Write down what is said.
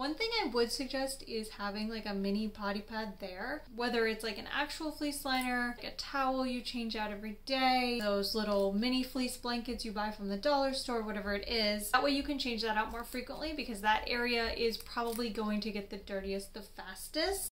One thing I would suggest is having like a mini potty pad there, whether it's like an actual fleece liner, like a towel you change out every day, those little mini fleece blankets you buy from the dollar store, whatever it is. That way you can change that out more frequently because that area is probably going to get the dirtiest the fastest.